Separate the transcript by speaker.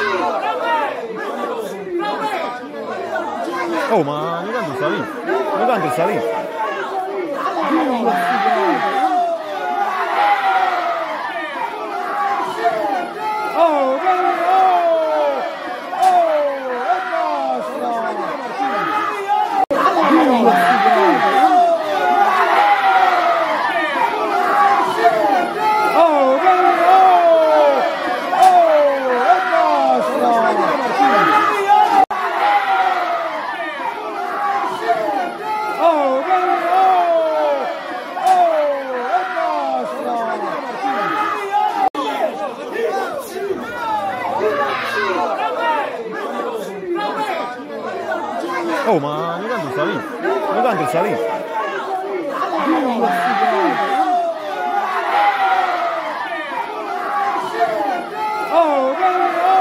Speaker 1: Oh, ma ogni tanto sta lì. Ogni tanto sta lì. Oh, oh, ma ogni tanto sta lì. Ogni tanto sta lì. Oh,